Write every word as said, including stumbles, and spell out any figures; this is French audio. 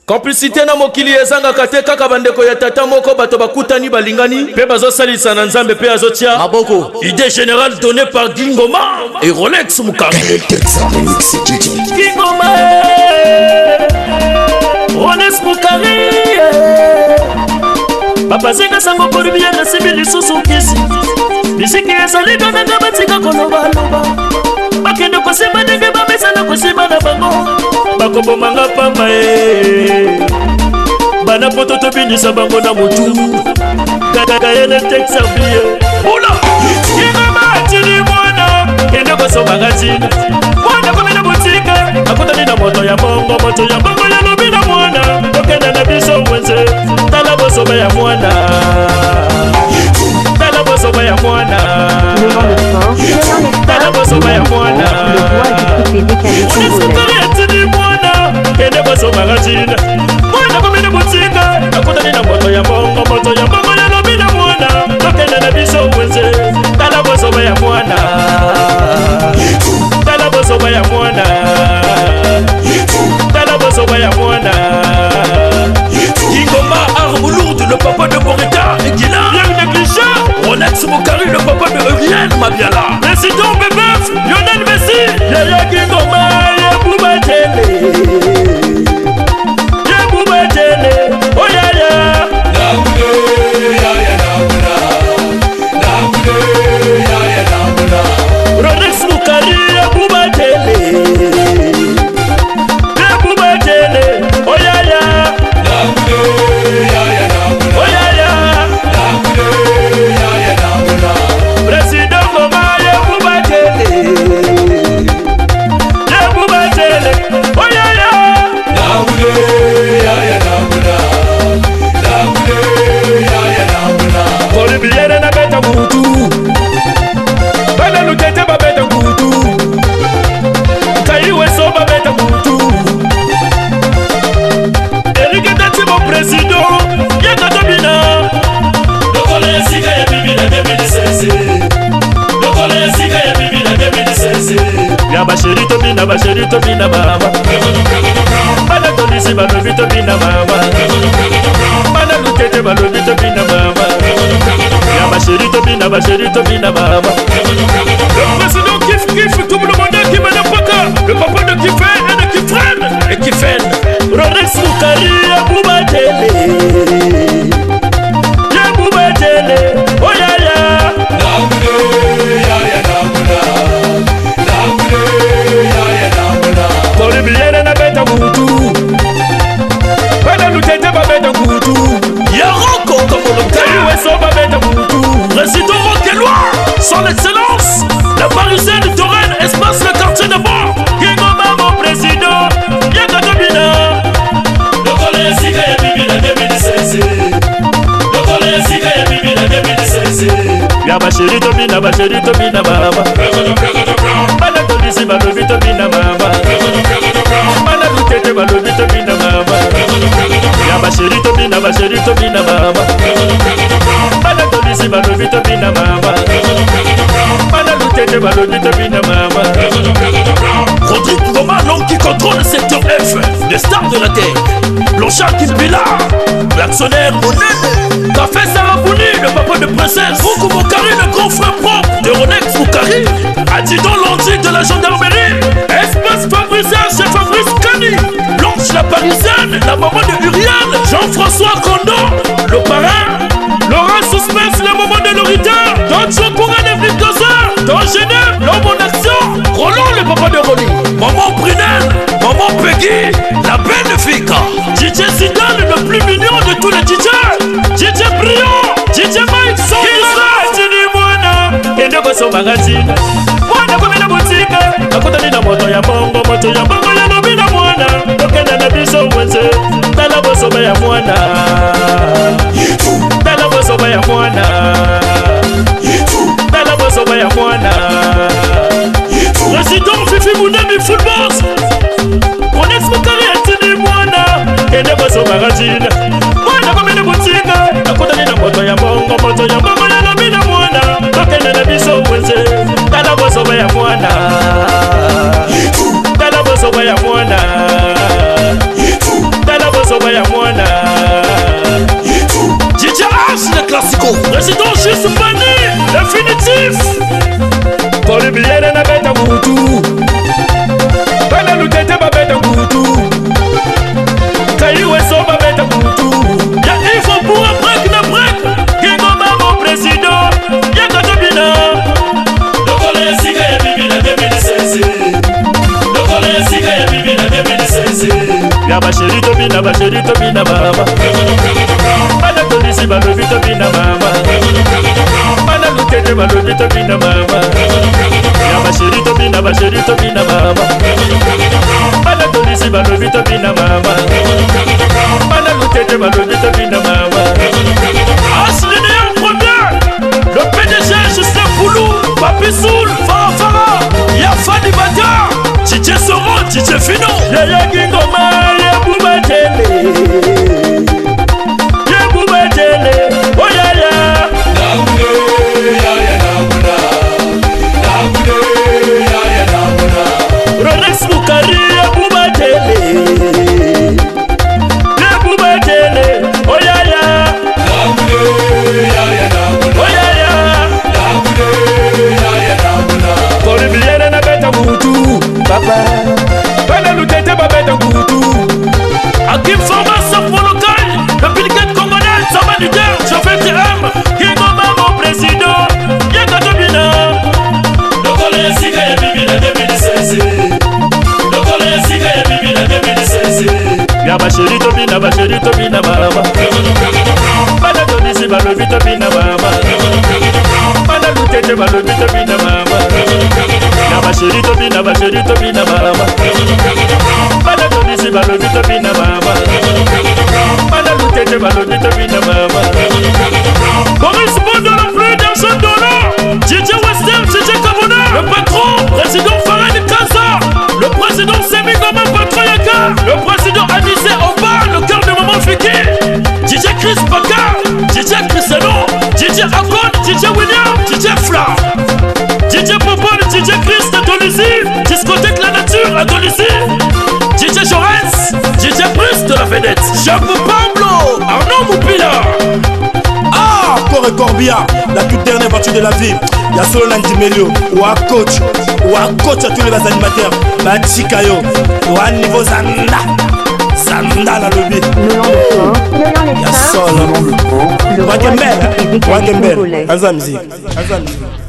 Complicité na mokili ezanga kate kaka bandeko ya tata moko bato bakutani balingani pe bazosalisa na nzambe pe azotia maboko. Idée générale donnée par Gingoma et Rolex Mukari. Gingoma Rolex Mukari Papa zenga sango pour bien na sibili susu kisi bisiki ezali kana na batika koloba loba bakende kosemba ndenge bamesa na kosimba na bango bakobo manga pamba e bana poto to binisa bango na mutu kaka yele texte bien ola yena matini mwana kende kosoba gatina mwana komena butika akotani na moto ya bongo moto ya bongo ya lobi na mwana okenda na biso wenze tala bosoba ya mwana tala bosoba ya mwana tala bosoba ya mwana unisukari mwana kende bosoba gatina mwana komena butika akotani na moto ya bongo moto ya bongo ya lobi na mwana okenda na biso wenze tala bosoba ya mwana tala bosoba ya mwana tala bosoba ya mwana Gingoma arme lourde, le papa de Borita et Guila Yann Négligé Rolex Mukari, le papa de Euriel Mabiala Président Bébef, Lionel Messi Yaya Gingoma, Yabouba Télé Yabouba Télé Oh yaya Namoulé, yaya namoula Namoulé, yaya namoula Rolex Mukari, Yabouba Télé Yabouba Télé Oh yaya Namoulé, yaya namoula Oh yaya Namoulé, yaya namoula Président Goma, Yabouba Télé Yabouba Télé Oh yaya Namoulé, yaya namoula Namoulé, yaya namoula Koli biyere na beta mutu Bala lutete ba beta mutu Kaiwe so ba beta mutu Erike dati mon président Yaka Tobina Lokole ya sika ya bibi na deux mille seize Lokole ya sika ya bibi na deux mille seize Ya basheri Tobina basheri Tobina mama Bana tolisi balobi Tobina mama Bana lutete balobi Tobina mama Ya basheri Tobina basheri Tobina mama Le président kiff kiff tout le monde qui mène pas le papa de Kiffé et de Kiffren et Kiffen Rolex Mukari Yabouba Télé Yabouba Télé Oh yaya Namoulé, yaya namoula Namoulé, yaya namoula Koli biyere na beta mutu Bana lutete ba beta mutu Yaroko comme le Kaiwe so ba beta mutu Résident Roquelois son excellence la parisienne de Rennes espace le quartier de bord Gingoma mon président Yaka Tobina Lokole ya sika ya bibi na deux mille seize Lokole ya sika ya bibi na deux mille seize Ya basheri Tobina basheri Tobina mama Bana tolisi balobi Tobina mama Bana lutete balobi Tobina mama Ya basheri Tobina basheri Tobina mama Bana tolisi balobi Tobina mama Bana lutete balobi Tobina mama Rodrigue Ngoma, l'homme qui contrôle le secteur F des stars de la terre L'Ocha Kimpila, l'actionnaire Monene Café Sarabouni, le papa de princesse Moukou Mokari, le grand frère propre de Rolex Mukari Adidon Landic de la gendarmerie Espace Fabricien chez Fabrice Kani Blanche la parisienne, la maman de Uriel Jean-François Condon, le parrain Laurent Suspense, le moment de l'Orita Don Chokoura, les Victoseurs Don Genève, l'homme en action Roland, le papa de Rolly Maman Brunel, maman Peggy, la belle fika D J Zidane, le plus mignon de tous les D J D J Brion, D J Mike Son Tini mwana, kende koso magazine Mwana komena boutique, akotani na moto ya bongo Moto ya bongo ya lobi na mwana Okenda na biso wenze, tala bosoba ya mwana Tala bosoba ya mwana Tala bosoba ya mwana Résident Fifi Mounemi Footboss Rolex Mukari atini mwana Kende bosoba gajina Mwana komene butika Akotani na moto ya bongo Moto ya bongo ya lobi na mwana Okenda na biso wenze Tala bosoba ya mwana Tala bosoba ya mwana Tala bosoba Ya basheri tobina basheri tobina mama Bana tolisi balobi tobina mama Bana lutete balobi tobina mama Ya basheri tobina basheri tobina mama Bana tolisi balobi tobina mama Bana lutete balobi tobina mama Asline en premier le P D G Justin Poulou Papi Soul Farah Farah Yafani Bata Titi Soro Titi Fino Yaya Gingoma Yabouba Tele Yabouba Tele Oh yaya Naoune Yaya Naouna Naoune Yaya Naouna Rolex Moukari Yabouba Tele Yabouba Tele Oh yaya Naoune Yaya Naouna Oh yaya Naoune Yaya Naouna Kori biyere na beta mutu Papa Bana lutete ba beta mutu Akim formation pour local le piquet congolais son manager chauffeur T M Kingoma mon président Yaka Tobina Lokole ya sika ya bibi na deux mille seize Lokole ya sika ya bibi na deux mille seize Ya basheri Tobina basheri Tobina mama Bana tolisi balobi Tobina mama Bana lutete balobi Tobina mama Ya basheri Tobina basheri Tobina mama Bana tolisi balobi Tobina mama Bana lutete balobi Tobina mama Correspondant la plus d'argent dollar D J Western, D J Kabona le patron, président Farah Kaza le président Semi Goma patron Yaka le président Anisé Oba, le cœur de maman Fiki D J Chris Baka, D J Cristiano D J Akon, D J William, D J Fla D J Popol, D J Chris de Tunisie Discothèque La Nature à Tunisie D J Jaurès, D J Bruce de la vedette Jacques Pablo, Arnaud Moupila Ah, Coré Corbia, la toute dernière voiture de la ville. Y'a solo Nandi Melio, ou à coach, ou à coach à tous les animateurs. Bachikayo, ou à niveau Zanda. Zanda la lobby. Y'a solo. Wakembel, Wakembel. Azam musique. Azam musique.